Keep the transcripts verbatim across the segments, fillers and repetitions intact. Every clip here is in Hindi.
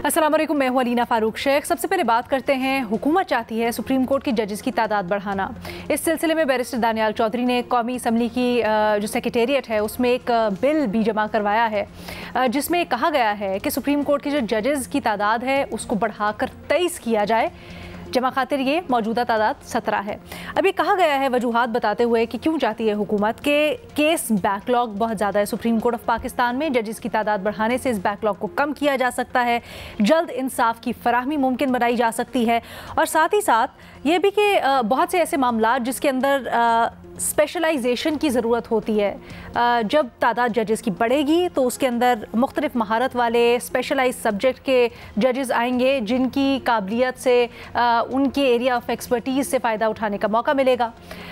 अस्सलाम वालेकुम, मैं हूं अलीना फारूक शेख। सबसे पहले बात करते हैं, हुकूमत चाहती है सुप्रीम कोर्ट की जजेस की तादाद बढ़ाना। इस सिलसिले में बैरिस्टर दानियाल चौधरी ने कौमी असम्बली की जो सेक्रेटेरिएट है उसमें एक बिल भी जमा करवाया है जिसमें कहा गया है कि सुप्रीम कोर्ट की जो जजेस की तादाद है उसको बढ़ाकर तेईस किया जाए। जमा खातिर ये मौजूदा तादाद सत्रह है। अभी कहा गया है वजूहात बताते हुए कि क्यों चाहती है हुकूमत के केस बैकलॉग बहुत ज़्यादा है सुप्रीम कोर्ट ऑफ पाकिस्तान में। जजेस की तादाद बढ़ाने से इस बैकलॉग को कम किया जा सकता है, जल्द इंसाफ की फराहमी मुमकिन बनाई जा सकती है और साथ ही साथ ये भी कि बहुत से ऐसे मामला जिसके अंदर स्पेशलाइजेशन की ज़रूरत होती है, जब तादाद जजेस की बढ़ेगी तो उसके अंदर मुख्तलिफ महारत वाले स्पेशलाइज सब्जेक्ट के जजेस आएंगे जिनकी काबिलियत से उनके एरिया ऑफ एक्सपर्टीज़ से फ़ायदा उठाने का मौका मिलेगा।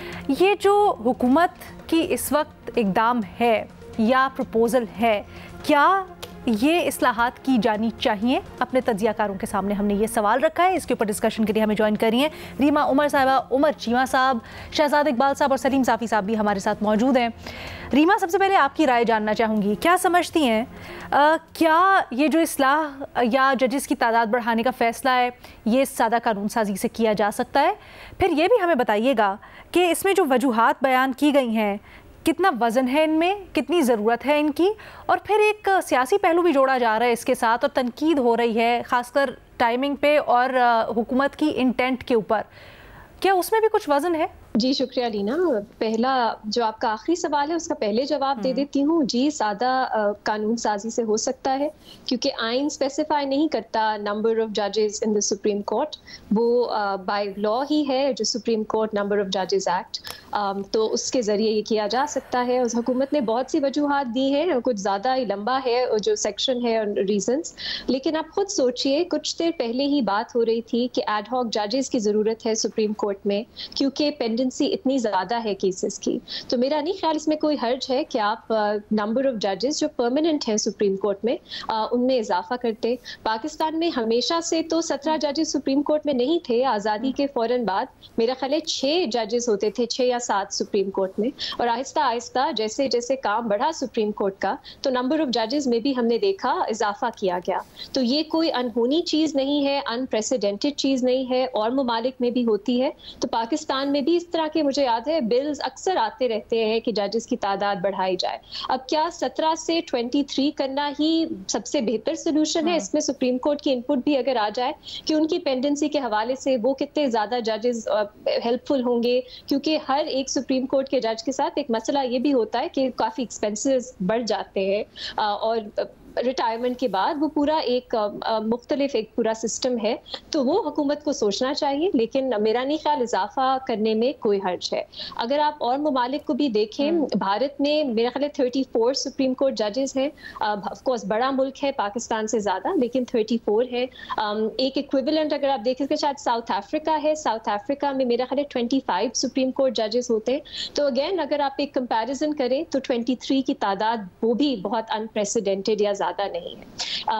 ये जो हुकूमत की इस वक्त इक़दाम है या प्रपोज़ल है, क्या ये इस्लाहात की जानी चाहिए? अपने तज्ज़ियाकारों के सामने हमने ये सवाल रखा है। इसके ऊपर डिस्कशन के लिए हमें ज्वाइन करी हैं रीमा उमर साहिबा, उमर चीमा साहब, शहजाद इकबाल साहब और सलीम साफ़ी साहब भी हमारे साथ मौजूद हैं। रीमा, सबसे पहले आपकी राय जानना चाहूँगी, क्या समझती हैं आ, क्या ये जो इस्लाह या जजेस की तादाद बढ़ाने का फ़ैसला है ये सादा कानून साजी से किया जा सकता है? फिर ये भी हमें बताइएगा कि इसमें जो वजूहात बयान की गई हैं कितना वज़न है इनमें, कितनी ज़रूरत है इनकी, और फिर एक सियासी पहलू भी जोड़ा जा रहा है इसके साथ और तनकीद हो रही है ख़ासकर टाइमिंग पे और हुकूमत की इंटेंट के ऊपर। क्या उसमें भी कुछ वज़न है? जी शुक्रिया लीना। पहला जो आपका आखिरी सवाल है उसका पहले जवाब दे देती हूँ। जी, सादा कानून साजी से हो सकता है क्योंकि आइन स्पेसिफाई नहीं करता नंबर ऑफ जजेस इन द सुप्रीम कोर्ट, वो बाय लॉ ही है जो सुप्रीम कोर्ट नंबर ऑफ जजेस एक्ट, तो उसके ज़रिए ये किया जा सकता है। उस हुकूमत ने बहुत सी वजूहात दी हैं, कुछ ज़्यादा ही लंबा है जो सेक्शन है रीजंस, लेकिन आप खुद सोचिए कुछ देर पहले ही बात हो रही थी कि एड हॉक जजेस की ज़रूरत है सुप्रीम कोर्ट में क्योंकि पेंडेंट इतनी ज्यादा है केसेस की। तो मेरा नहीं ख्याल इसमें कोई हर्ज है कि आप नंबर ऑफ जजेस जो परमानेंट हैं सुप्रीम कोर्ट में uh, उनमें इजाफा करते। पाकिस्तान में हमेशा से तो सत्रह जजेस सुप्रीम कोर्ट में नहीं थे। आज़ादी के फौरन बाद मेरा ख्याल है छः जजेस होते थे, छः या सात सुप्रीम कोर्ट में, और आहिस्ता आहिस्ता जैसे जैसे काम बढ़ा सुप्रीम कोर्ट का तो नंबर ऑफ जजेस में भी हमने देखा इजाफा किया गया। तो ये कोई अनहोनी चीज़ नहीं है, अनप्रेसिडेंटेड चीज़ नहीं है, और ममालिक में भी होती है। तो पाकिस्तान में भी तरह के मुझे याद है बिल्स अक्सर आते रहते हैं कि जजेस की तादाद बढ़ाई जाए। अब क्या सत्रह से तेईस करना ही सबसे बेहतर सोल्यूशन है? इसमें सुप्रीम कोर्ट की इनपुट भी अगर आ जाए कि उनकी पेंडेंसी के हवाले से वो कितने ज्यादा जजेस हेल्पफुल होंगे, क्योंकि हर एक सुप्रीम कोर्ट के जज के साथ एक मसला ये भी होता है कि काफी एक्सपेंसेस बढ़ जाते हैं और रिटायरमेंट के बाद वो पूरा एक मुख्तलिफ एक पूरा सिस्टम है, तो वो हुकूमत को सोचना चाहिए। लेकिन मेरा नहीं ख्याल इजाफा करने में कोई हर्ज है। अगर आप और ममालिक को भी देखें, भारत में मेरा ख्याल है थर्टी फोर सुप्रीम कोर्ट जजेस हैं। ऑफ कोर्स बड़ा मुल्क है पाकिस्तान से ज़्यादा, लेकिन थर्टी फोर है। एक इक्विवेलेंट अगर आप देखें कि शायद साउथ अफ्रीका है, साउथ अफ्रीका में मेरा ख्याल है ट्वेंटी फाइव सुप्रीम कोर्ट जजेस होते हैं। तो अगेन अगर आप एक कंपेरिजन करें तो ट्वेंटी थ्री की तादाद वो भी बहुत अनप्रेसिडेंटेड या ज्यादा नहीं है।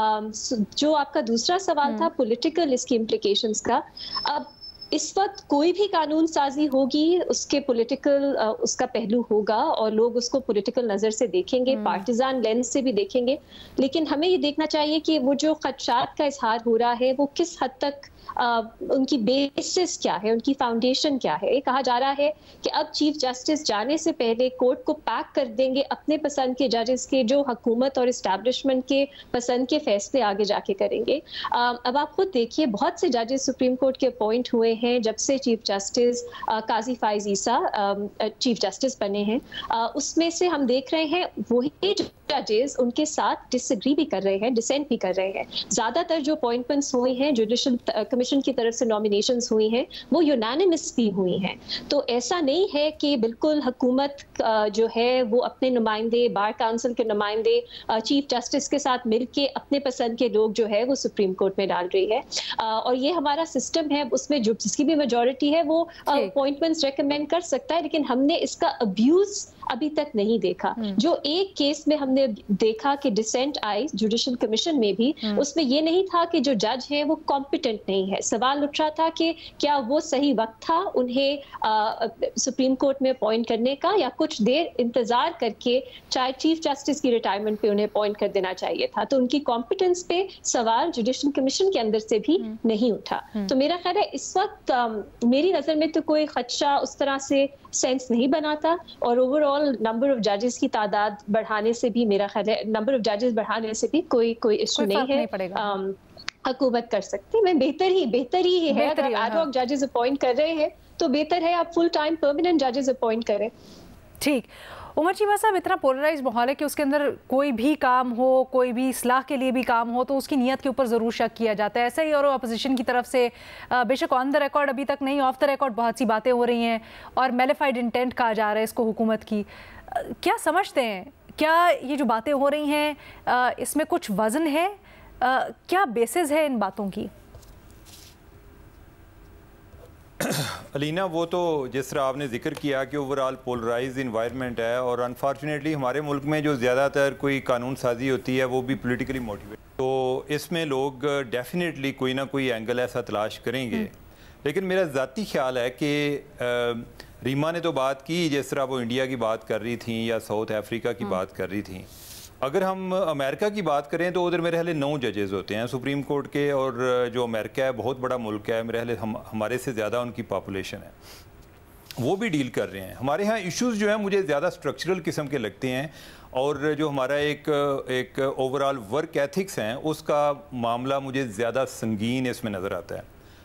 uh, जो आपका दूसरा सवाल था पॉलिटिकल इसकी इम्प्लीकेशंस का, अब इस वक्त कोई भी कानून साजी होगी उसके पॉलिटिकल uh, उसका पहलू होगा और लोग उसको पॉलिटिकल नज़र से देखेंगे, पार्टिजान लेंस से भी देखेंगे। लेकिन हमें ये देखना चाहिए कि वो जो खदशात का इजहार हो रहा है वो किस हद तक Uh, उनकी बेसिस क्या है, उनकी फाउंडेशन क्या है। कहा जा रहा है कि अब चीफ जस्टिस जाने से पहले कोर्ट को पैक कर देंगे अपने पसंद के जजेस के, जो हुकूमत और इस्टेब्लिशमेंट के पसंद के फैसले आगे जाके करेंगे। uh, अब आप खुद देखिए बहुत से जजेस सुप्रीम कोर्ट के अपॉइंट हुए हैं जब से chief justice uh, Qazi Faez Isa uh, chief justice बने हैं। uh, उसमें से हम देख रहे हैं वही जजेस उनके साथ डिसएग्री भी कर रहे हैं, डिसेंट भी कर रहे हैं। ज्यादातर जो अपॉइंटमेंट्स हुई हैं जुडिशल कमीशन की तरफ से नॉमिनेशंस हुई हैं वो यूनानिमस भी हुई हैं। तो ऐसा नहीं है कि बिल्कुल हुकूमत जो है वो अपने नुमाइंदे, बार काउंसिल के नुमाइंदे चीफ जस्टिस के साथ मिलके अपने पसंद के लोग जो है वो सुप्रीम कोर्ट में डाल रही है। और ये हमारा सिस्टम है, उसमें जो जिसकी भी मेजॉरिटी है वो अपॉइंटमेंट्स रेकमेंड कर सकता है, लेकिन हमने इसका अब्यूज अभी तक नहीं देखा। जो एक केस में हमने देखा कि डिसेंट आई जुडिशल कमीशन में भी, उसमें ये नहीं था कि जो जज है वो कॉम्पिटेंट नहीं है। सवाल उठ रहा था कि क्या वो सही वक्त था उन्हें सुप्रीम कोर्ट में अपॉइंट करने का, या कुछ देर इंतजार करके चाहे चीफ जस्टिस की रिटायरमेंट पे उन्हें अपॉइंट कर देना चाहिए था। तो उनकी कॉम्पिटेंस पे सवाल जुडिशल कमीशन के अंदर से भी नहीं उठा। तो मेरा ख्याल है इस वक्त मेरी नजर में तो कोई खदशा उस तरह से सेंस नहीं बनाता, और ओवरऑल नंबर ऑफ जजेस की तादाद बढ़ाने से भी मेरा ख्याल है नंबर ऑफ जजेस बढ़ाने से भी कोई कोई इशू नहीं है। हुकूमत कर सकती है, बेहतर ही बेहतर ही है। अगर एड हॉक जजेस अपॉइंट कर रहे हैं तो बेहतर है आप फुल टाइम परमानेंट जजेस अपॉइंट करें। ठीक। उमर चीमा साहब, इतना पोलराइज माहौल है कि उसके अंदर कोई भी काम हो, कोई भी इस्लाह के लिए भी काम हो तो उसकी नीयत के ऊपर ज़रूर शक किया जाता है। ऐसा ही और अपोजिशन की तरफ से बेशक ऑन द रिकॉर्ड अभी तक नहीं, ऑफ द रिकॉर्ड बहुत सी बातें हो रही हैं और मेलिफाइड इंटेंट कहा जा रहा है इसको हुकूमत की। क्या समझते हैं, क्या ये जो बातें हो रही हैं इसमें कुछ वज़न है, क्या बेसिस है इन बातों की? अलीना, वो तो जिस तरह आपने जिक्र किया कि ओवरऑल पोलराइज इन्वायरमेंट है, और अनफॉर्चुनेटली हमारे मुल्क में जो ज़्यादातर कोई कानून साजी होती है वो भी पॉलिटिकली मोटिवेट, तो इसमें लोग डेफिनेटली कोई ना कोई एंगल ऐसा तलाश करेंगे। लेकिन मेरा ज़ाती ख्याल है कि रीमा ने तो बात की जिस तरह वो इंडिया की बात कर रही थी या साउथ अफ्रीका की बात कर रही थी। अगर हम अमेरिका की बात करें तो उधर मेरे ख्याल नौ जजेस होते हैं सुप्रीम कोर्ट के, और जो अमेरिका है बहुत बड़ा मुल्क है, मेरे ख्याल हम हमारे से ज़्यादा उनकी पॉपुलेशन है, वो भी डील कर रहे हैं। हमारे यहाँ इश्यूज़ जो हैं मुझे ज़्यादा स्ट्रक्चरल किस्म के लगते हैं, और जो हमारा एक एक ओवरऑल वर्क एथिक्स हैं उसका मामला मुझे ज़्यादा संगीन इसमें नज़र आता है।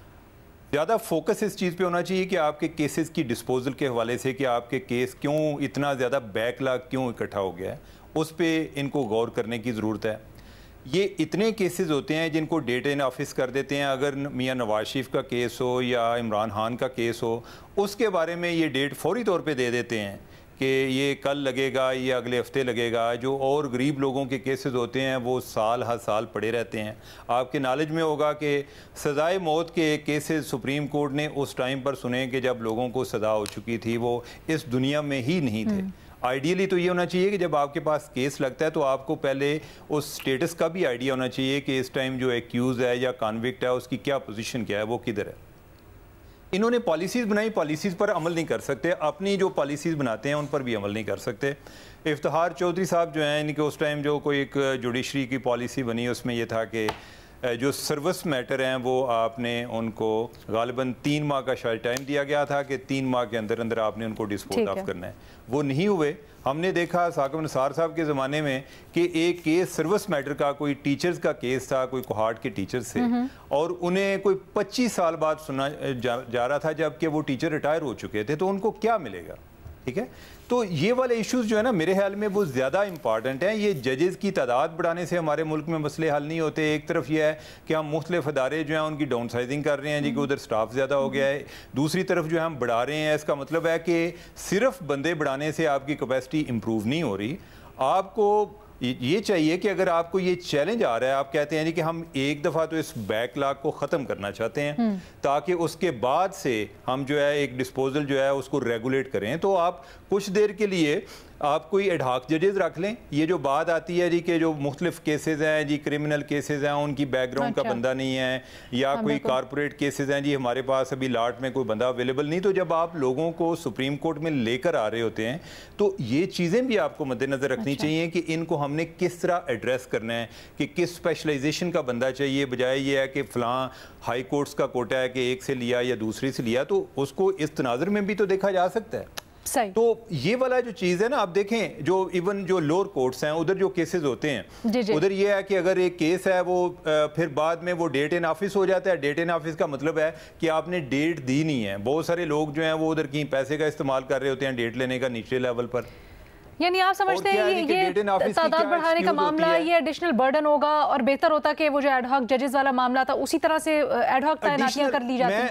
ज़्यादा फोकस इस चीज़ पे होना चाहिए कि आपके केसेस की डिस्पोजल के हवाले से कि आपके केस क्यों इतना ज़्यादा बैकलॉग क्यों इकट्ठा हो गया है, उस पर इनको गौर करने की ज़रूरत है। ये इतने केसेस होते हैं जिनको डेट इन ऑफिस कर देते हैं। अगर मियां नवाज शरीफ का केस हो या इमरान खान का केस हो, उसके बारे में ये डेट फौरी तौर पे दे देते हैं कि ये कल लगेगा या अगले हफ्ते लगेगा। जो और गरीब लोगों के केसेस होते हैं वो साल हर साल पड़े रहते हैं। आपके नॉलेज में होगा कि सज़ाए मौत के केसेस सुप्रीम कोर्ट ने उस टाइम पर सुने कि जब लोगों को सज़ा हो चुकी थी, वो इस दुनिया में ही नहीं थे। आइडियली तो ये होना चाहिए कि जब आपके पास केस लगता है तो आपको पहले उस स्टेटस का भी आइडिया होना चाहिए कि इस टाइम जो एक्यूज़ है या कॉन्विक्ट है उसकी क्या पोजीशन क्या है, वो किधर है। इन्होंने पॉलिसीज़ बनाई, पॉलिसीज़ पर अमल नहीं कर सकते, अपनी जो पॉलिसीज़ बनाते हैं उन पर भी अमल नहीं कर सकते। इफ्तिखार चौधरी साहब जो हैं, इनके उस टाइम जो कोई एक जुडिशरी की पॉलिसी बनी उसमें यह था कि जो सर्विस मैटर हैं वो आपने उनको गालिबन तीन माह का शायद टाइम दिया गया था कि तीन माह के अंदर अंदर आपने उनको डिस्पोज ऑफ करना है। वो नहीं हुए। हमने देखा साकिब निसार साहब के ज़माने में कि एक केस सर्विस मैटर का, कोई टीचर्स का केस था, कोई कोहाट के टीचर्स से, और उन्हें कोई पच्चीस साल बाद सुना जा, जा रहा था जबकि वो टीचर रिटायर हो चुके थे, तो उनको क्या मिलेगा। ठीक है, तो ये वाले इश्यूज जो है ना मेरे ख्याल में वो ज़्यादा इंपॉर्टेंट हैं। ये जजेस की तादाद बढ़ाने से हमारे मुल्क में मसले हल नहीं होते। एक तरफ ये है कि हम मुख्तलिफ अदारे जो हैं उनकी डाउन साइजिंग कर रहे हैं जी, कि उधर स्टाफ ज़्यादा हो गया है। दूसरी तरफ जो है हम बढ़ा रहे हैं, इसका मतलब है कि सिर्फ बंदे बढ़ाने से आपकी कैपेसिटी इम्प्रूव नहीं हो रही। आपको ये चाहिए कि अगर आपको ये चैलेंज आ रहा है, आप कहते हैं जी कि हम एक दफ़ा तो इस बैकलॉग को ख़त्म करना चाहते हैं ताकि उसके बाद से हम जो है एक डिस्पोजल जो है उसको रेगुलेट करें, तो आप कुछ देर के लिए आप कोई एडहाक जजेस रख लें। ये जो बात आती है जी कि जो मुख्तलिफ केसेस हैं जी, क्रिमिनल केसेस हैं, उनकी बैकग्राउंड अच्छा। का बंदा नहीं है, या हाँ, कोई कारपोरेट केसेस हैं जी, हमारे पास अभी लाट में कोई बंदा अवेलेबल नहीं, तो जब आप लोगों को सुप्रीम कोर्ट में लेकर आ रहे होते हैं तो ये चीज़ें भी आपको मद्देनज़र रखनी अच्छा। चाहिए कि इनको हमने किस तरह एड्रेस करना है, कि किस स्पेशलाइजेशन का बंदा चाहिए, बजाय ये है कि फ़लाँ हाई कोर्ट्स का कोटा है कि एक से लिया या दूसरी से लिया, तो उसको इस तनाज़ुर में भी तो देखा जा सकता है। सही। तो ये वाला जो चीज़ है ना, आप देखें जो इवन जो लोअर कोर्ट्स हैं उधर जो केसेस होते हैं, उधर ये है कि अगर एक केस है वो फिर बाद में वो डेट इन ऑफिस हो जाता है। डेट इन ऑफिस का मतलब है कि आपने डेट दी नहीं है। बहुत सारे लोग जो हैं वो उधर कहीं पैसे का इस्तेमाल कर रहे होते हैं डेट लेने का निचले लेवल पर। यानी आप समझते हैं ये, ये तादाद बढ़ाने का मामला ये एडिशनल बर्डन होगा, और बेहतर होता कि वो जो एडहॉक जजेस वाला मामला था उसी तरह से एडहॉक तैनातियां कर ली जाती।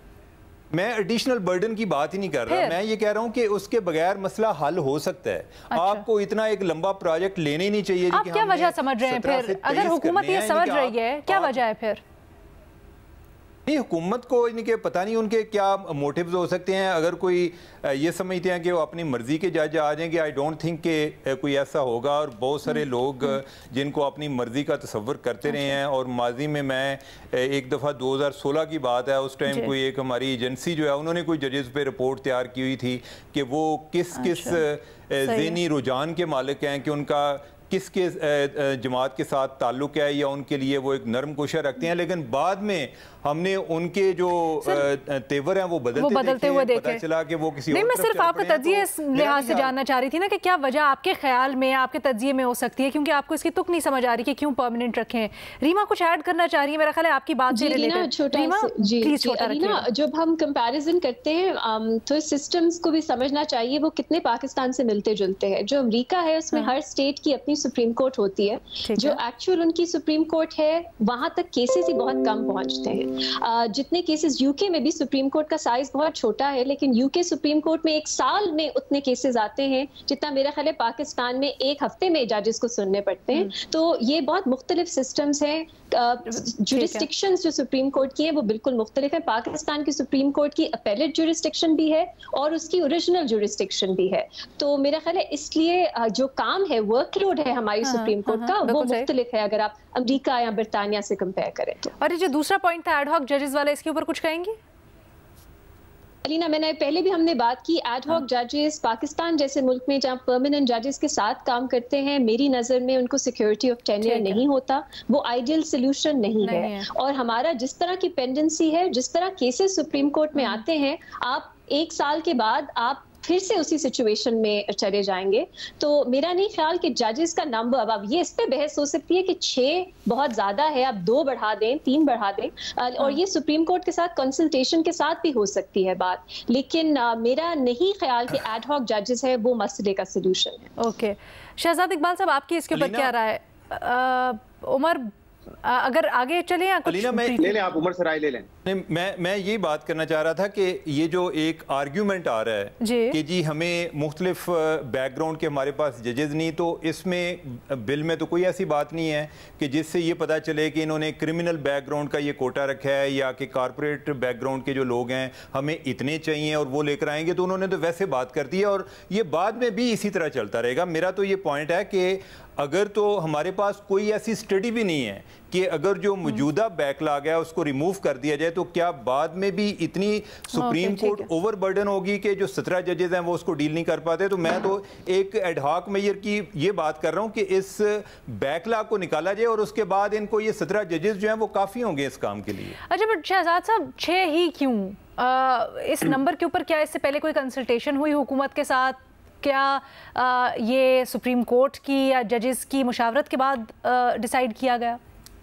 मैं एडिशनल बर्डन की बात ही नहीं कर रहा, मैं ये कह रहा हूँ कि उसके बगैर मसला हल हो सकता है। अच्छा। आपको इतना एक लंबा प्रोजेक्ट लेने ही नहीं चाहिए। आप क्या वजह समझ रहे हैं फिर, अगर हुकूमत ये समझ रही है, क्या वजह है फिर? नहीं, हुकूमत को इनके पता नहीं उनके क्या मोटिव्स हो सकते हैं। अगर कोई ये समझते हैं कि वो अपनी मर्ज़ी के जज आ जाएंगे, आई डोंट थिंक कि कोई ऐसा होगा। और बहुत सारे लोग जिनको अपनी मर्ज़ी का तसव्वुर करते रहे हैं, और माजी में मैं एक दफ़ा दो हज़ार सोलह की बात है, उस टाइम कोई एक हमारी एजेंसी जो है उन्होंने कोई जजेस पे रिपोर्ट तैयार की हुई थी कि वो किस किस ज़हनी रुझान के मालिक हैं, कि उनका किसके जमात के साथ ताल्लुक़ है या उनके लिए वो एक नरम कोशा रखते हैं। लेकिन बाद में हमने उनके जो तेवर हैं वो बदलते, वो बदलते हुए देखे। पता चला कि वो किसी नहीं, मैं सिर्फ आपका तज्जिए इस लिहाज से जानना चाह रही थी ना कि क्या वजह आपके ख्याल में, आपके तज्जिए में हो सकती है, क्योंकि आपको इसकी तुक नहीं समझ आ रही कि क्यों परमानेंट रखें। रीमा कुछ ऐड करना चाह रही है, मेरा ख्याल है आपकी बात से रिलेटेड। रीमा प्लीज छोटा रखिए। जब हम कंपैरिजन करते हैं तो सिस्टम्स को भी समझना चाहिए वो कितने पाकिस्तान से मिलते जुलते हैं। जो अमेरिका है उसमें हर स्टेट की अपनी सुप्रीम कोर्ट होती है, जो एक्चुअल उनकी सुप्रीम कोर्ट है वहां तक केसेस ही बहुत कम पहुंचते हैं। Uh, जितने केसेस यूके में भी सुप्रीम कोर्ट का साइज बहुत छोटा है, लेकिन यूके सुप्रीम कोर्ट में एक साल में उतने केसेस आते हैं जितना मेरा ख्याल है पाकिस्तान में एक हफ्ते में जजेस को सुनने पड़ते हैं। तो ये बहुत मुख्तलिफ सिस्टम्स हैं। जुरिस्डिक्शंस जो सुप्रीम कोर्ट की है वो बिल्कुल मुख्तलिफ है। पाकिस्तान की सुप्रीम कोर्ट की अपेलेट जुरिस्डिक्शन भी है और उसकी ओरिजिनल जुरिस्डिक्शन भी है। तो मेरा ख्याल है इसलिए जो काम है, वर्कलोड है हमारी हाँ, सुप्रीम कोर्ट हाँ, का वो मुख्तलिफ है अगर आप अमेरिका या बरतानिया से कंपेयर करें तो। और ये जो दूसरा पॉइंट था एडहॉक जजेस वाला, इसके ऊपर कुछ कहेंगी? अलीना, मैंने पहले भी हमने बात की, एडहॉक जजेस पाकिस्तान जैसे मुल्क में जहां परमानेंट जजेस के साथ काम करते हैं, मेरी नज़र में उनको सिक्योरिटी ऑफ टेन्योर नहीं होता। वो आइडियल सोल्यूशन नहीं, नहीं है।, है और हमारा जिस तरह की पेंडेंसी है, जिस तरह केसेस सुप्रीम कोर्ट में आते हैं, आप एक साल के बाद आप फिर से उसी सिचुएशन में चले जाएंगे। तो मेरा नहीं ख्याल कि जजेस का नंबर, अब ये इस पे बहस हो सकती है कि छह बहुत ज्यादा है, आप दो बढ़ा दें, तीन बढ़ा दें, और ये सुप्रीम कोर्ट के साथ कंसल्टेशन के साथ भी हो सकती है बात। लेकिन आ, मेरा नहीं ख्याल कि एडहॉक जजेस है वो मसले का सोल्यूशन है। ओके, शहजाद इकबाल साहब आपकी इसके ऊपर क्या राय? उमर अगर आगे चले या कुछ मैं ले लें, आप उमर से राय ले लें। नहीं, मैं मैं ये बात करना चाह रहा था कि ये जो एक आर्ग्यूमेंट आ रहा है जी। कि जी हमें मुख्तलिफ बैकग्राउंड के हमारे पास जजेस नहीं, तो इसमें बिल में तो कोई ऐसी बात नहीं है कि जिससे ये पता चले कि इन्होंने क्रिमिनल बैकग्राउंड का ये कोटा रखा है या कि कॉर्पोरेट बैकग्राउंड के जो लोग हैं हमें इतने चाहिए और वो लेकर आएंगे। तो उन्होंने तो वैसे बात कर दी है और ये बाद में भी इसी तरह चलता रहेगा। मेरा तो ये पॉइंट है कि अगर तो हमारे पास कोई ऐसी स्टडी भी नहीं है कि अगर जो मौजूदा बैकलॉग है उसको रिमूव कर दिया जाए, तो क्या बाद में भी इतनी सुप्रीम कोर्ट ओवरबर्डन होगी कि जो सत्रह जजेस हैं वो उसको डील नहीं कर पाते? तो मैं तो एक एडहॉक मेजर की ये बात कर रहा हूँ कि इस बैकलॉग को निकाला जाए और उसके बाद इनको ये सत्रह जजेस जो हैं वो काफ़ी होंगे इस काम के लिए। अच्छा, बट शहजाद साहब छः ही क्यों? आ, इस नंबर के ऊपर क्या इससे पहले कोई कंसल्टेशन हुई हुकूमत के साथ? क्या आ, ये सुप्रीम कोर्ट की या जजेस की मुशावरत के बाद डिसाइड किया गया?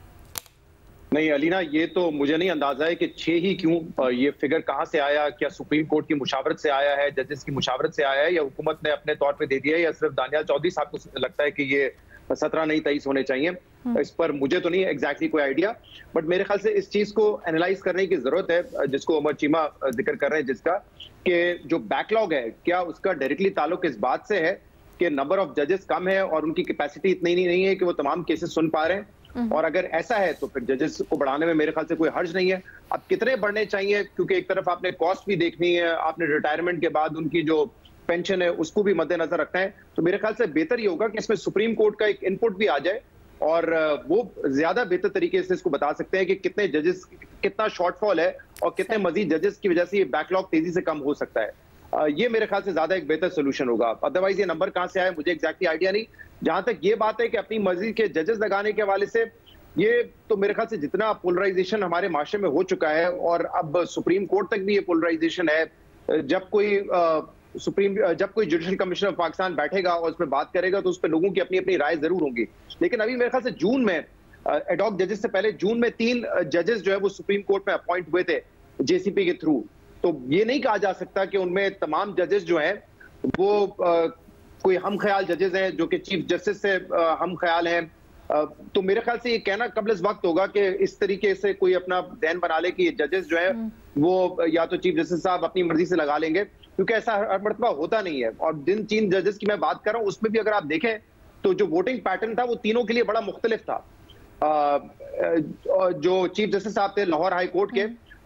नहीं अलीना, ये तो मुझे नहीं अंदाजा है कि छह ही क्यों, ये फिगर कहाँ से आया? क्या सुप्रीम कोर्ट की मुशावरत से आया है, जजेस की मुशावरत से आया है, या हुकूमत ने अपने तौर पे दे दिया है, या सिर्फ दानियाल चौधरी साहब को लगता है कि ये सत्रह नहीं तेईस होने चाहिए? इस पर मुझे तो नहीं एग्जैक्टली कोई आइडिया, बट मेरे ख्याल से इस चीज को एनालाइज करने की जरूरत है, जिसको उमर चीमा जिक्र कर रहे हैं, जिसका कि जो बैकलॉग है क्या उसका डायरेक्टली ताल्लुक इस बात से है कि नंबर ऑफ जजेस कम है और उनकी कैपेसिटी इतनी नहीं है कि वो तमाम केसेस सुन पा रहे हैं? और अगर ऐसा है तो फिर जजेस को बढ़ाने में मेरे ख्याल से कोई हर्ज नहीं है। अब कितने बढ़ने चाहिए, क्योंकि एक तरफ आपने कॉस्ट भी देखनी है, आपने रिटायरमेंट के बाद उनकी जो पेंशन है उसको भी मद्देनजर रखना है। तो मेरे ख्याल से बेहतर ये होगा कि इसमें सुप्रीम कोर्ट का एक इनपुट भी आ जाए और वो ज्यादा बेहतर तरीके से इसको बता सकते हैं कि कितने जजेस, कितना शॉर्टफॉल है और कितने मजीद जजेस की वजह से ये बैकलॉग तेजी से कम हो सकता है। ये मेरे ख्याल से ज्यादा एक बेहतर सोल्यूशन होगा। अदरवाइज ये नंबर कहां से आए मुझे एग्जैक्टली आइडिया नहीं। जहां तक ये बात है कि अपनी मर्जी के जजेस लगाने के हवाले से, ये तो मेरे ख्याल से जितना पोलराइजेशन हमारे माशरे में हो चुका है और अब सुप्रीम कोर्ट तक भी ये पोलराइजेशन है, जब कोई सुप्रीम जब कोई जुडिशल कमिश्नर ऑफ पाकिस्तान बैठेगा और उस पर बात करेगा तो उस पर लोगों की अपनी अपनी राय जरूर होंगी। लेकिन अभी मेरे ख्याल से जून में एडहॉक जजेस से पहले जून में तीन जजेस जो है वो सुप्रीम कोर्ट में अपॉइंट हुए थे जेसीपी के थ्रू। तो ये नहीं कहा जा सकता कि उनमें तमाम जजेस जो हैं वो आ, कोई हम ख्याल जजेस हैं जो कि चीफ जस्टिस से आ, हम ख्याल हैं। आ, तो मेरे ख्याल से ये कहना कबल इस वक्त होगा कि इस तरीके से कोई अपना ध्यान बना ले कि ये जजेस जो है वो या तो चीफ जस्टिस साहब अपनी मर्जी से लगा लेंगे, क्योंकि ऐसा हर मरतबा होता नहीं है। और जिन तीन जजेस की मैं बात कर रहा हूँ उसमें भी अगर आप देखें तो जो वोटिंग पैटर्न था वो तीनों के लिए बड़ा मुख्तलिफ था। आ, जो चीफ जस्टिस साहब थे लाहौर हाई कोर्ट के,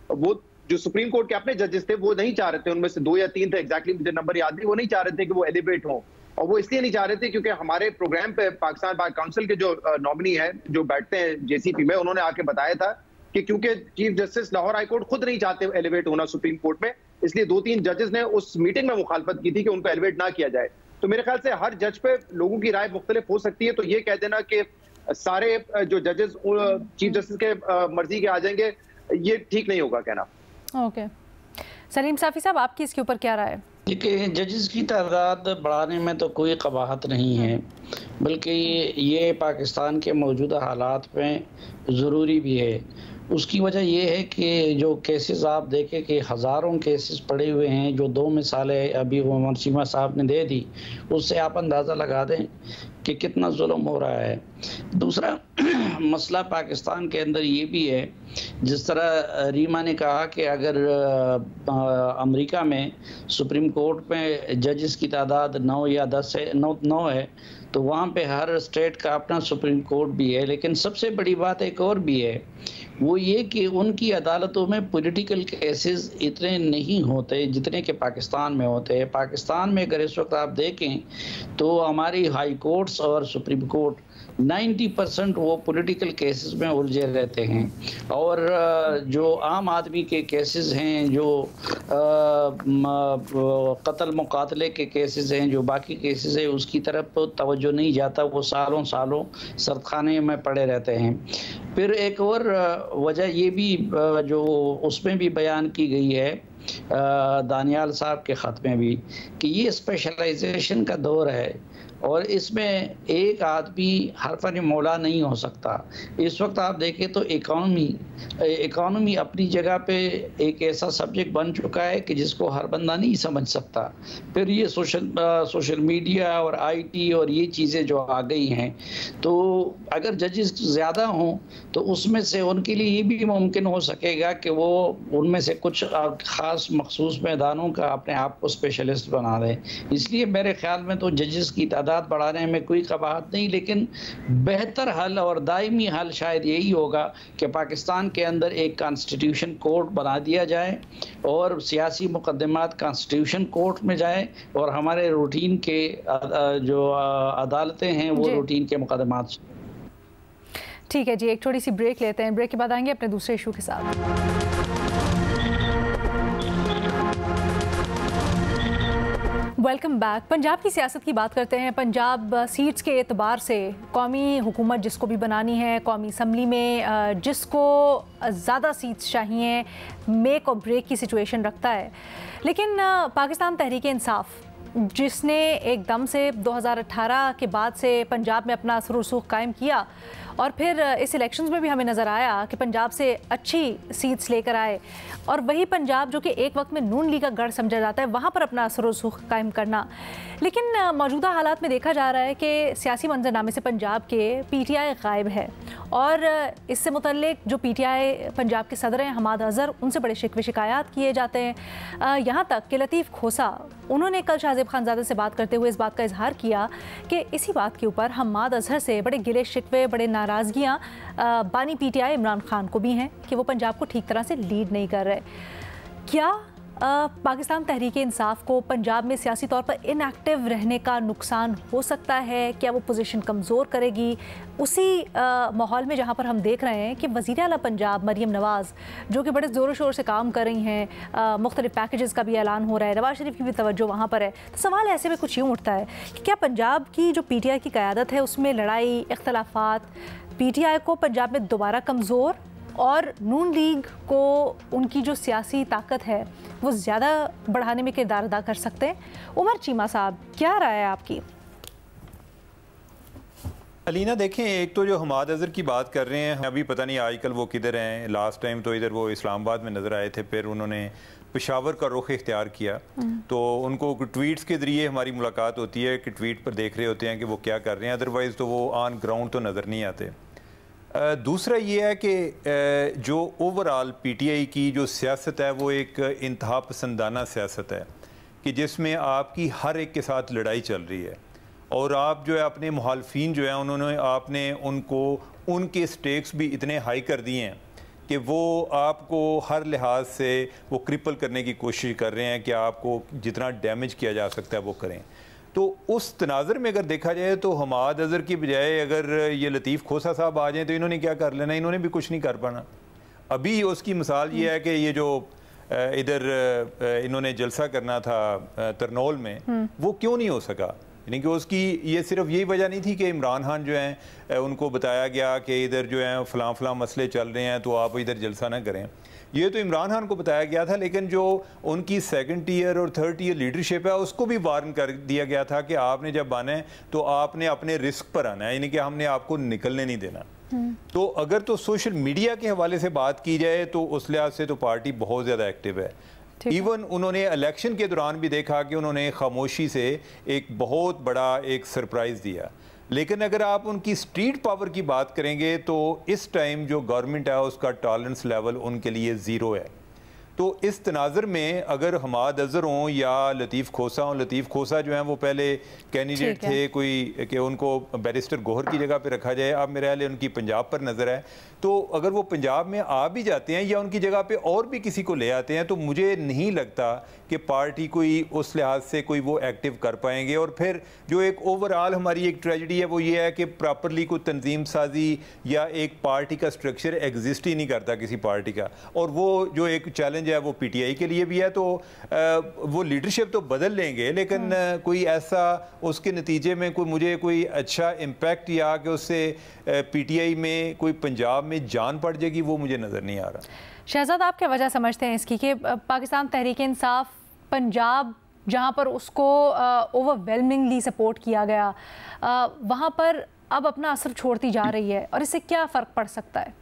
वो जो सुप्रीम कोर्ट के अपने जजेस थे वो नहीं चाह रहे थे, उनमें से दो या तीन थे, एग्जैक्टली मुझे नंबर याद नहीं, वो नहीं चाह रहे थे कि वो एलिवेट हों। और वो इसलिए नहीं चाह रहे थे क्योंकि हमारे प्रोग्राम पे पाकिस्तान बार काउंसिल के जो नॉमिनी है जो बैठते हैं जेसीपी में, उन्होंने आके बताया था कि क्योंकि chief justice Lahore high court खुद नहीं चाहते एलिवेट होना सुप्रीम कोर्ट में, इसलिए दो तीन जजेस ने उस मीटिंग में मुखालफत की थी कि उनको एलिवेट ना किया जाए। तो मेरे ख्याल से हर जज पे लोगों की राय मुख्तलिफ हो सकती है, तो ये कह देना कि सारे जो जजेस चीफ जस्टिस के मर्जी के आ जाएंगे, ये ठीक नहीं होगा कहना। ओके सलीम साफी साहब, आपकी इसके ऊपर क्या राय है? देखिए, जजेस की तादाद बढ़ाने में तो कोई कबाहत नहीं है, बल्कि ये पाकिस्तान के मौजूदा हालात में ज़रूरी भी है। उसकी वजह यह है कि जो केसेस आप देखें कि हज़ारों केसेस पड़े हुए हैं, जो दो मिसालें अभी उमर चीमा साहब ने दे दी, उससे आप अंदाज़ा लगा दें कि कितना जुल्म हो रहा है। दूसरा मसला पाकिस्तान के अंदर ये भी है, जिस तरह रीमा ने कहा कि अगर अमेरिका में सुप्रीम कोर्ट में जजेस की तादाद नौ या दस है, नौ नौ है, तो वहाँ पे हर स्टेट का अपना सुप्रीम कोर्ट भी है। लेकिन सबसे बड़ी बात एक और भी है, वो ये कि उनकी अदालतों में पॉलिटिकल केसेस इतने नहीं होते जितने कि पाकिस्तान में होते हैं। पाकिस्तान में अगर इस वक्त आप देखें तो हमारी हाई कोर्ट्स और सुप्रीम कोर्ट नब्बे परसेंट वो पॉलिटिकल केसेस में उलझे रहते हैं, और जो आम आदमी के केसेस हैं, जो कत्ल मुकातले के केसेस हैं, जो बाकी केसेस हैं, उसकी तरफ तवज्जो नहीं जाता, वो सालों सालों सरखाने में पड़े रहते हैं। फिर एक और वजह ये भी जो उसमें भी बयान की गई है दानियाल साहब के ख़त में भी, कि ये स्पेशलाइजेशन का दौर है और इसमें एक आदमी हर फन मौला नहीं हो सकता। इस वक्त आप देखें तो इकॉनमी इकॉनमी अपनी जगह पे एक ऐसा सब्जेक्ट बन चुका है कि जिसको हर बंदा नहीं समझ सकता। फिर ये सोशल सोशल मीडिया और आईटी और ये चीज़ें जो आ गई हैं, तो अगर जजेस ज़्यादा हों तो उसमें से उनके लिए ये भी मुमकिन हो सकेगा कि वो उनमें से कुछ ख़ास मखसूस मैदानों का अपने आप को स्पेशलिस्ट बना दें। इसलिए मेरे ख्याल में तो जजेस की तादाद बढ़ाने में कोई कबाहत नहीं, लेकिन बेहतर हल और दायमी हल शायद यही होगा कि पाकिस्तान के अंदर एक कॉन्स्टिट्यूशन कोर्ट बना दिया जाए और सियासी मुकदमात कॉन्स्टिट्यूशन कोर्ट में जाए और हमारे रूटीन के जो अदालतें हैं वो रूटीन के मुकदमात। ठीक है जी, एक थोड़ी सी ब्रेक लेते हैं, ब्रेक के बाद आएंगे अपने दूसरे इशू के साथ। Welcome back. पंजाब की सियासत की बात करते हैं। पंजाब सीट्स के एतबार से कौमी हुकूमत जिसको भी बनानी है, कौमी असम्बली में जिसको ज़्यादा सीट्स चाहिए, मेक और ब्रेक की सिचुएशन रखता है। लेकिन पाकिस्तान तहरीक इंसाफ जिसने एकदम से दो हज़ार अठारह के बाद से पंजाब में अपना असर रसूख कायम किया और फिर इस इलेक्शंस में भी हमें नज़र आया कि पंजाब से अच्छी सीट्स लेकर आए, और वही पंजाब जो कि एक वक्त में नून लीग का गढ़ समझा जाता है, वहाँ पर अपना असर रसूख कायम करना। लेकिन मौजूदा हालात में देखा जा रहा है कि सियासी मंजरनामे से पंजाब के पीटीआई गायब है, और इससे मुतल्लिक जो पीटीआई पंजाब के सदर हैं हमाद अजहर, उनसे बड़े शिकवे शिकायत किए जाते हैं। यहाँ तक कि लतीफ़ खोसा उन्होंने कल शाहजेब खानजादे से बात करते हुए इस बात का इजहार किया कि इसी बात के ऊपर हमाद अजहर से बड़े गिले शिकवे, बड़े नाराज़गियाँ बानी पीटीआई इमरान खान को भी हैं कि वो पंजाब को ठीक तरह से लीड नहीं कर रहे। क्या आ, पाकिस्तान तहरीक इंसाफ को पंजाब में सियासी तौर पर इनएक्टिव रहने का नुकसान हो सकता है? क्या वो पोजीशन कमज़ोर करेगी उसी माहौल में जहाँ पर हम देख रहे हैं कि वज़ीर आला पंजाब मरीम नवाज़ जो कि बड़े ज़ोर शोर से काम कर रही हैं, मुख्तलिफ पैकेजेस का भी ऐलान हो रहा है, नवाज़ शरीफ की भी तवज्जो वहाँ पर है, तो सवाल ऐसे में कुछ यूँ उठता है कि क्या पंजाब की जो पी टी आई की क़यादत है उसमें लड़ाई, इख्तलाफात पी टी आई को पंजाब में दोबारा कमज़ोर और नून लीग को उनकी जो सियासी ताकत है वो ज़्यादा बढ़ाने में किरदार अदा कर सकते हैं? उमर चीमा साहब, क्या राय है आपकी? अलीना देखें, एक तो जो हमाद अजहर की बात कर रहे हैं, अभी पता नहीं आजकल वो किधर हैं। लास्ट टाइम तो इधर वो इस्लामाबाद में नज़र आए थे, फिर उन्होंने पेशावर का रुख इख्तियार किया, तो उनको ट्वीट्स के ज़रिए हमारी मुलाकात होती है कि ट्वीट पर देख रहे होते हैं कि वो क्या कर रहे हैं, अदरवाइज़ तो वो ऑन ग्राउंड तो नज़र नहीं आते। दूसरा ये है कि जो ओवरऑल पीटीआई की जो सियासत है वो एक इंतहा पसंदाना सियासत है कि जिसमें आपकी हर एक के साथ लड़ाई चल रही है, और आप जो है अपने मुखालफिन जो है उन्होंने आपने उनको उनके स्टेक्स भी इतने हाई कर दिए हैं कि वो आपको हर लिहाज से वो क्रिपल करने की कोशिश कर रहे हैं कि आपको जितना डैमेज किया जा सकता है वो करें। तो उस तनाज़र में अगर देखा जाए तो हमाद अज़हर की बजाय अगर ये लतीफ़ खोसा साहब आ जाएँ तो इन्होंने क्या कर लेना, इन्होंने भी कुछ नहीं कर पाना। अभी उसकी मिसाल ये है कि ये जो इधर इन्होंने जलसा करना था तरनौल में, वो क्यों नहीं हो सका? यानी कि उसकी ये सिर्फ यही वजह नहीं थी कि इमरान खान जो हैं उनको बताया गया कि इधर जो है फ़लाँ फ़लाँ मसले चल रहे हैं तो आप इधर जलसा ना करें। ये तो इमरान खान को बताया गया था, लेकिन जो उनकी सेकंड टीयर और थर्ड टीयर लीडरशिप है उसको भी वार्न कर दिया गया था कि आपने जब आना है तो आपने अपने रिस्क पर आना है, यानी कि हमने आपको निकलने नहीं देना। तो अगर तो सोशल मीडिया के हवाले से बात की जाए तो उस लिहाज से तो पार्टी बहुत ज़्यादा एक्टिव है। इवन उन्होंने इलेक्शन के दौरान भी देखा कि उन्होंने खामोशी से एक बहुत बड़ा एक सरप्राइज़ दिया। लेकिन अगर आप उनकी स्ट्रीट पावर की बात करेंगे तो इस टाइम जो गवर्नमेंट है उसका टॉलरेंस लेवल उनके लिए ज़ीरो है। तो इस तनाज़र में अगर हमाद अज़हर हों या लतीफ़ खोसा हों, लतीफ़ खोसा जो हैं वो पहले कैंडिडेट थे कोई कि उनको बैरिस्टर गोहर की जगह पे रखा जाए, अब मेरे ख्याल उनकी पंजाब पर नज़र है। तो अगर वो पंजाब में आ भी जाते हैं या उनकी जगह पे और भी किसी को ले आते हैं तो मुझे नहीं लगता कि पार्टी कोई उस लिहाज से कोई वो एक्टिव कर पाएंगे। और फिर जो एक ओवरऑल हमारी एक ट्रेजेडी है वो ये है कि प्रॉपरली कोई तंजीम साजी या एक पार्टी का स्ट्रक्चर एग्जिस्ट ही नहीं करता किसी पार्टी का। और वो जो एक चैलेंज है वो पीटीआई के लिए भी है। तो आ, वो लीडरशिप तो बदल लेंगे लेकिन आ, कोई ऐसा उसके नतीजे में कोई मुझे कोई अच्छा इम्पैक्ट या कि उससे पीटीआई में कोई पंजाब में जान पड़ जाएगी वो मुझे नज़र नहीं आ रहा। शहजाद, आप क्या वजह समझते हैं इसकी कि पाकिस्तान तहरीक इंसाफ पंजाब जहां पर उसको ओवरवेलमिंगली सपोर्ट किया गया आ, वहां पर अब अपना असर छोड़ती जा रही है और इससे क्या फ़र्क पड़ सकता है?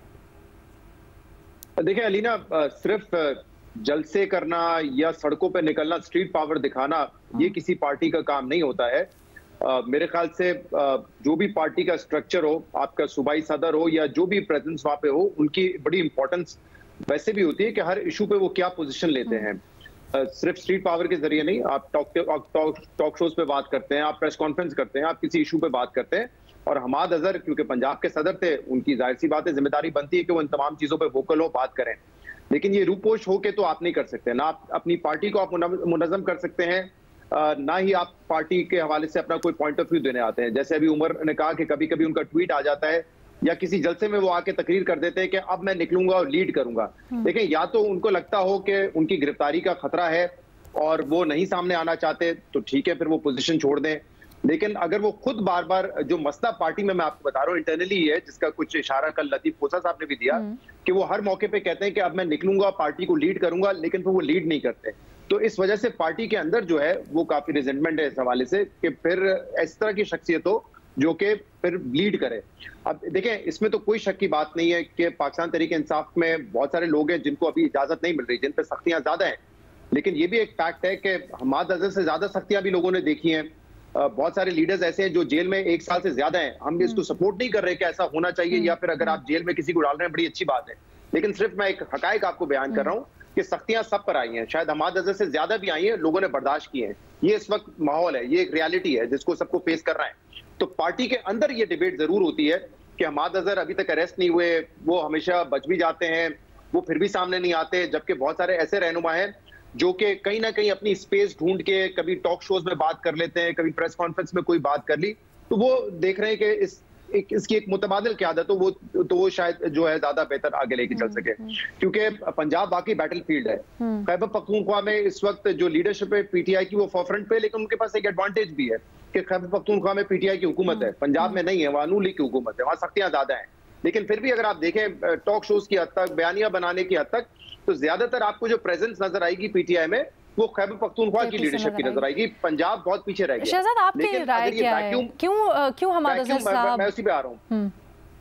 देखिए अलीना, सिर्फ जलसे करना या सड़कों पे निकलना, स्ट्रीट पावर दिखाना ये किसी पार्टी का काम नहीं होता है। Uh, मेरे ख्याल से uh, जो भी पार्टी का स्ट्रक्चर हो, आपका सूबाई सदर हो या जो भी प्रेजेंस वहाँ पे हो, उनकी बड़ी इंपॉर्टेंस वैसे भी होती है कि हर इशू पे वो क्या पोजीशन लेते हैं। uh, सिर्फ स्ट्रीट पावर के जरिए नहीं, आप टॉक टॉक टॉक शोज पे बात करते हैं, आप प्रेस कॉन्फ्रेंस करते हैं, आप किसी इशू पे बात करते हैं। और हमाद अज़हर क्योंकि पंजाब के सदर थे, उनकी जाहिर सी बात है जिम्मेदारी बनती है कि वो इन तमाम चीजों पर वोकल हो, बात करें। लेकिन ये रूपोश होके तो आप नहीं कर सकते, ना आप अपनी पार्टी को आप मुनज़्ज़म कर सकते हैं, ना ही आप पार्टी के हवाले से अपना कोई पॉइंट ऑफ व्यू देने आते हैं। जैसे अभी उमर ने कहा कि कभी कभी उनका ट्वीट आ जाता है या किसी जलसे में वो आके तकरीर कर देते हैं कि अब मैं निकलूंगा और लीड करूंगा। लेकिन या तो उनको लगता हो कि उनकी गिरफ्तारी का खतरा है और वो नहीं सामने आना चाहते तो ठीक है, फिर वो पोजीशन छोड़ दें। लेकिन अगर वो खुद बार बार, जो मसला पार्टी में मैं आपको बता रहा हूँ इंटरनली है, जिसका कुछ इशारा कल लतीफ खोसा साहब ने भी दिया कि वो हर मौके पे कहते हैं कि अब मैं निकलूंगा, पार्टी को लीड करूंगा, लेकिन फिर वो लीड नहीं करते। तो इस वजह से पार्टी के अंदर जो है वो काफी रिजेंटमेंट है इस हवाले से कि फिर इस तरह की शख्सियत हो जो कि फिर लीड करे। अब देखें, इसमें तो कोई शक की बात नहीं है कि पाकिस्तान तहरीक इंसाफ में बहुत सारे लोग हैं जिनको अभी इजाजत नहीं मिल रही, जिन पर सख्तियां ज्यादा हैं। लेकिन ये भी एक फैक्ट है कि हमाद अज़हर से ज्यादा सख्तियां भी लोगों ने देखी हैं। बहुत सारे लीडर्स ऐसे हैं जो जेल में एक साल से ज्यादा हैं। हम इसको सपोर्ट नहीं कर रहे कि ऐसा होना चाहिए या फिर अगर आप जेल में किसी को डाल रहे हैं बड़ी अच्छी बात है, लेकिन सिर्फ मैं एक हकायक आपको बयान कर रहा हूँ कि सख्तियां सब पर आई हैं, शायद हमाद अज़हर से ज्यादा भी आई हैं, लोगों ने बर्दाश्त किए हैं। ये इस वक्त माहौल है, ये एक रियलिटी है जिसको सबको फेस करना है। तो पार्टी के अंदर ये डिबेट जरूर होती है कि हमाद अज़हर अभी तक अरेस्ट नहीं हुए, वो हमेशा बच भी जाते हैं, वो फिर भी सामने नहीं आते, जबकि बहुत सारे ऐसे रहनुमा हैं जो कि कहीं ना कहीं अपनी स्पेस ढूंढ के कभी टॉक शोज में बात कर लेते हैं, कभी प्रेस कॉन्फ्रेंस में कोई बात कर ली, तो वो देख रहे हैं कि इस एक, इसकी एक मुतबादिल क़यादत हो, वो तो वो शायद जो है ज्यादा बेहतर आगे लेके चल सके। क्योंकि पंजाब वाकई बैटल फील्ड है। खैबर पख्तूनख्वा में इस वक्त जो लीडरशिप है पीटीआई की वो फॉरफ्रंट पे, लेकिन उनके पास एक एडवांटेज भी है कि खैबर पख्तूनख्वा में पीटीआई की हुकूमत है, पंजाब में नहीं है, वहाँ नून लीग की हुकूमत है, वहाँ सख्तियां ज्यादा है। लेकिन फिर भी अगर आप देखें टॉक शोज की हद तक, बयानियां बनाने की हद तक, तो ज्यादातर आपको जो प्रेजेंस नजर आएगी पीटीआई में वो खैबर पख्तूनख्वा की लीडरशिप की नजर आएगी। पंजाब बहुत पीछे रह गया। शहजाद, आपकी राय क्या है? क्यों क्यों हमाद अज़हर साहब? मैं उसी पे आ रहा हूँ।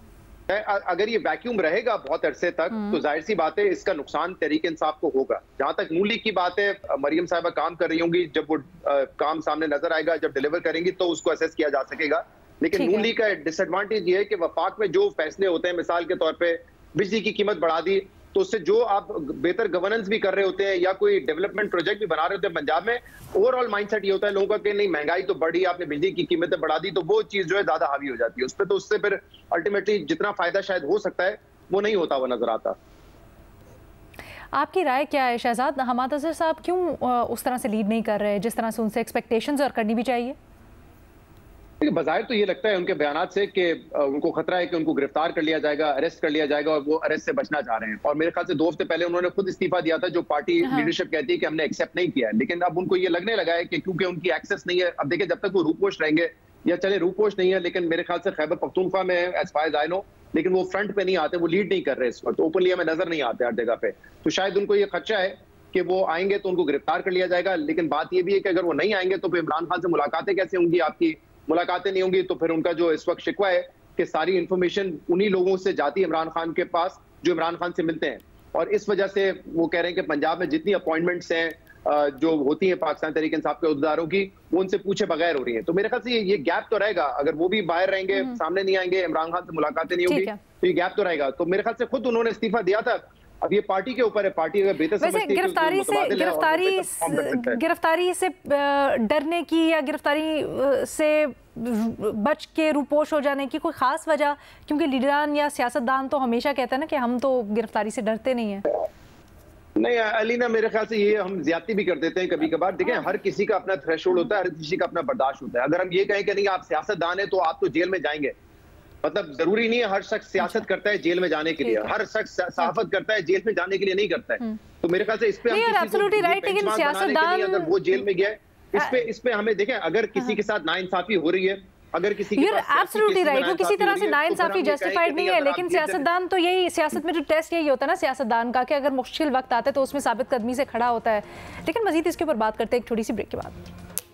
अगर ये वैक्यूम रहेगा बहुत अरसे तक तो जाहिर सी बात है इसका नुकसान तहरीक इंसाफ को होगा। जहां तक नून लीग की बात है, मरियम साहिबा काम कर रही होंगी, जब वो आ, काम सामने नजर आएगा, जब डिलीवर करेंगी तो उसको असेस किया जा सकेगा। लेकिन नून लीग का डिसएडवांटेज ये है कि वफाक में जो फैसले होते हैं, मिसाल के तौर पर बिजली की कीमत बढ़ा दी, तो उससे जो आप बेहतर गवर्नेंस भी कर रहे होते हैं या कोई डेवलपमेंट प्रोजेक्ट भी बना रहे होते हैं पंजाब में, ओवरऑल माइंडसेट ये होता है लोगों का कि नहीं महंगाई तो बढ़ी, आपने बिजली की कीमतें बढ़ा दी, तो वो चीज जो है ज्यादा हावी हो जाती है उस पर। तो उससे फिर अल्टीमेटली जितना फायदा शायद हो सकता है वो नहीं होता हुआ नजर आता। आपकी राय क्या है शहजाद, हमाद अजहर साहब क्यों उस तरह से लीड नहीं कर रहे जिस तरह से उनसे एक्सपेक्टेशंस और करनी भी चाहिए? बज़ाहिर तो ये लगता है उनके बयानात से कि उनको खतरा है कि उनको गिरफ्तार कर लिया जाएगा, अरेस्ट कर लिया जाएगा, और वो अरेस्ट से बचना चाह रहे हैं। और मेरे ख्याल से दो हफ्ते पहले उन्होंने खुद इस्तीफा दिया था, जो पार्टी हाँ। लीडरशिप कहती है कि हमने एक्सेप्ट नहीं किया है। लेकिन अब उनको ये लगने लगा है कि क्योंकि उनकी एक्सेस नहीं है, अब देखिए जब तक वो रूपोश रहेंगे, या चले रूपोश नहीं है लेकिन मेरे ख्याल से खैबर पख्तूनख्वा में as far as I know, लेकिन वो फ्रंट पे नहीं आते, वो लीड नहीं कर रहे इस वक्त, ओपनली हमें नजर नहीं आते हर जगह पे। तो शायद उनको ये खर्चा है कि वो आएंगे तो उनको गिरफ्तार कर लिया जाएगा। लेकिन बात ये भी है कि अगर वो नहीं आएंगे तो फिर इमरान खान से मुलाकातें कैसे होंगी? आपकी मुलाकातें नहीं होंगी तो फिर उनका जो इस वक्त शिकवा है कि सारी इंफॉर्मेशन उन्हीं लोगों से जाती है इमरान खान के पास जो इमरान खान से मिलते हैं। और इस वजह से वो कह रहे हैं कि पंजाब में जितनी अपॉइंटमेंट्स हैं जो होती हैं पाकिस्तान तहरीक इंसाफ के उहदेदारों की, वो उनसे पूछे बगैर हो रही हैं। तो मेरे ख्याल से ये, ये गैप तो रहेगा, अगर वो भी बाहर रहेंगे, सामने नहीं आएंगे, इमरान खान से मुलाकातें नहीं होंगी, तो ये गैप तो रहेगा। तो मेरे ख्याल से खुद उन्होंने इस्तीफा दिया था। अब ये पार्टी के ऊपर है, पार्टी अगर बेहतर समझती है कि गिरफ्तारी से गिरफ्तारी गिरफ्तारी से डरने की या गिरफ्तारी से बच के रूपोश हो जाने की कोई खास वजह? क्योंकि लीडरान या सियासतदान तो हमेशा कहते हैं ना कि हम तो गिरफ्तारी से डरते नहीं है। नहीं अलीना, मेरे ख्याल से ये हम ज्यादती भी कर देते हैं कभी कभार। देखें, हर किसी का अपना थ्रेशोल्ड होता है, हर किसी का अपना बर्दाश्त होता है। अगर हम ये कहें कि नहीं आप सियासतदान है तो आप तो जेल में जाएंगे, मतलब जरूरी नहीं है हर शख्स सियासत करता है जेल में जाने के लिए, हर शख्स सहाफत करता है जेल में जाने के लिए नहीं करता है। तो मेरे ख्याल से इस पे अगर वो जेल में गया, इस पे इस पे हमें देखें, अगर किसी के साथ नाइंसाफी हो रही है, अगर किसी के साथ एब्सोल्युटली राइट, वो किसी तरह से नाइंसाफी जस्टिफाइड नहीं है। लेकिन सियासतदान तो यही, सियासत में जो टेस्ट यही होता है ना सियासतदान का, कि अगर मुश्किल वक्त आता है तो उसमें साबित कदमी से खड़ा होता है। लेकिन मजीद इसके ऊपर बात करते हैं एक छोटी सी ब्रेक के बाद।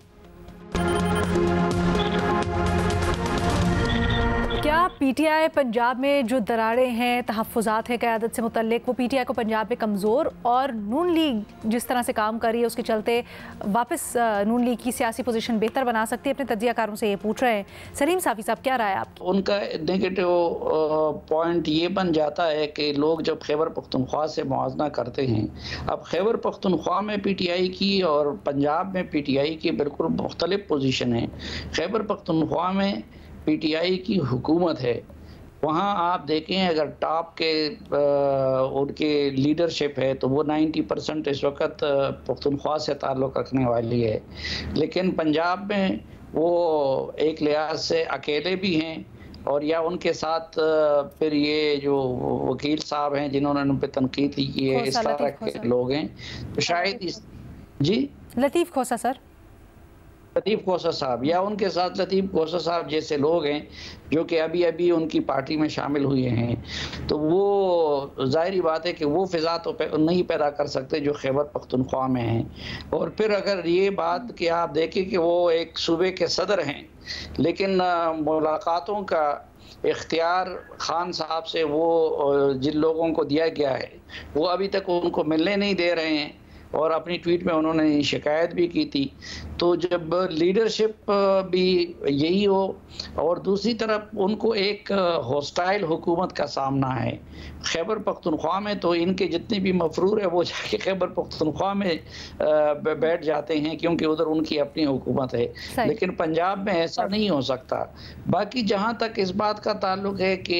क्या पीटीआई पंजाब में जो दरारें हैं, तहफ़्फ़ुज़ात हैं क़यादत से मुतल्लिक, वो पीटीआई को पंजाब में कमज़ोर, और नून लीग जिस तरह से काम कर रही है उसके चलते वापस नून लीग की सियासी पोजीशन बेहतर बना सकती है? अपने तज्ज़ियाकारों से ये पूछ रहे हैं। सलीम साफ़ी साहब, क्या राय है आपकी? उनका नेगेटिव पॉइंट ये बन जाता है कि लोग जब खैबर पख्तूनख्वा से मुआवजा करते हैं, अब खैबर पख्तूनख्वा में पीटीआई की और पंजाब में पीटीआई की बिल्कुल मुख्तलिफ पोजीशन है। खैबर पख्तूनख्वा में पीटीआई की हुकूमत है, वहाँ आप देखें अगर टॉप के आ, उनके लीडरशिप है तो वो नब्बे परसेंट इस वक्त पख्तूनख्वा से ताल्लुक़ रखने वाली है। लेकिन पंजाब में वो एक लिहाज से अकेले भी हैं, और या उनके साथ फिर ये जो वकील साहब हैं जिन्होंने उन पर तनकीद की है, इस तरह के लोग हैं। तो शायद इस जी लतीफ़ खोसा सर लतीफ़ खोसा साहब या उनके साथ लतीफ़ खोसा साहब जैसे लोग हैं जो कि अभी अभी उनकी पार्टी में शामिल हुए हैं, तो वो जाहिर बात है कि वो फ़िज़ा तो नहीं पैदा कर सकते जो खैबर पख्तूनख्वा में हैं। और फिर अगर ये बात कि आप देखें कि वो एक सूबे के सदर हैं, लेकिन मुलाकातों का इख्तियार खान साहब से वो जिन लोगों को दिया गया है वो अभी तक उनको मिलने नहीं दे रहे हैं, और अपनी ट्वीट में उन्होंने शिकायत भी की थी। तो जब लीडरशिप भी यही हो और दूसरी तरफ उनको एक हॉस्टाइल हुकूमत का सामना है खैबर पख्तूनख्वा में, तो इनके जितने भी मफरूर है वो जाके खैबर पख्तूनख्वा में बैठ जाते हैं क्योंकि उधर उनकी अपनी हुकूमत है। लेकिन पंजाब में ऐसा नहीं हो सकता। बाकी जहाँ तक इस बात का ताल्लुक है कि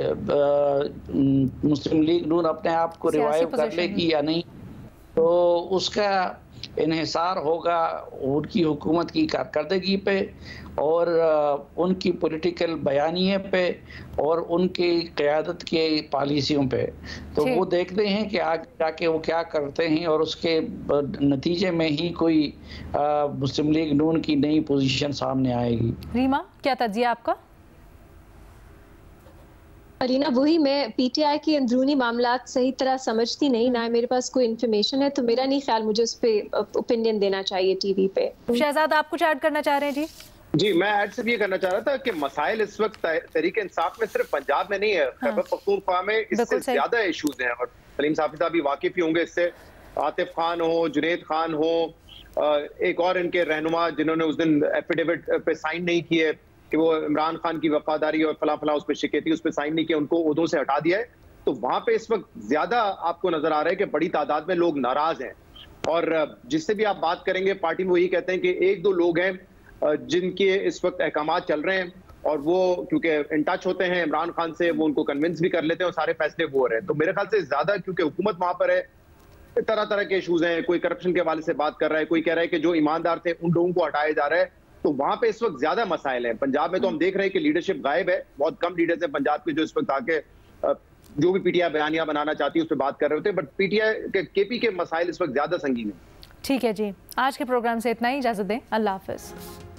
मुस्लिम लीग नून अपने आप को रिवाइव कर लेगी या नहीं, तो उसका इन्हिसार होगा उनकी हुकूमत की कारकर्दगी पे और उनकी पॉलिटिकल बयानिए पे और उनकी क़यादत की पॉलिसियों पे। तो वो देखते हैं कि आगे जाके वो क्या करते हैं और उसके नतीजे में ही कोई मुस्लिम लीग नून की नई पोजीशन सामने आएगी। रीमा, क्या तज्जिया आपका? अरीना, वही मैं पीटीआई की अंदरूनी मामलात सही तरह समझती नहीं, ना मेरे पास कोई इन्फॉर्मेशन है, तो मेरा नहीं ख्याल मुझे उस पर ओपिनियन देना चाहिए टीवी पे। शहजाद, आप कुछ ऐड करना चाह रहे हैं? जी जी, मैं ऐड सिर्फ ये करना चाह रहा था कि मसाइल इस वक्त तहरीक इंसाफ में सिर्फ पंजाब में नहीं है, खैबर पख्तूनख्वा में इससे ज्यादा इशूज हैं, और सलीम साफ़ी साहब भी वाकिफ ही होंगे इससे। आतिफ खान हो, जुनैद खान हो, एक और इनके रहनुमा जिन्होंने उस दिन एफिडेविट पे साइन नहीं किए कि वो इमरान खान की वफादारी और फला फला उस पर शिकायती उस पर साइन नहीं किया, उनको उहदों से हटा दिया है। तो वहां पे इस वक्त ज्यादा आपको नजर आ रहा है कि बड़ी तादाद में लोग नाराज हैं, और जिससे भी आप बात करेंगे पार्टी में वही कहते हैं कि एक दो लोग हैं जिनके इस वक्त अहकामात चल रहे हैं और वो क्योंकि इन टच होते हैं इमरान खान से, वो उनको कन्विंस भी कर लेते हैं और सारे फैसले वो हो रहे हैं। तो मेरे ख्याल से ज्यादा क्योंकि हुकूमत वहां पर है, तरह तरह के इशूज हैं, कोई करप्शन के हवाले से बात कर रहा है, कोई कह रहा है कि जो ईमानदार थे उन लोगों को हटाया जा रहा है, तो वहां पे इस वक्त ज्यादा मसाइल हैं। पंजाब में तो हम देख रहे हैं कि लीडरशिप गायब है, बहुत कम लीडर्स हैं पंजाब के जो इस वक्त आके जो भी पीटीआई बयानियां बनाना चाहती है उस पर बात कर रहे होते हैं, बट पीटीआई के केपी के मसाइल इस वक्त ज्यादा संगीन है। ठीक है जी, आज के प्रोग्राम से इतना ही, इजाजत दें, अल्लाह हाफिज।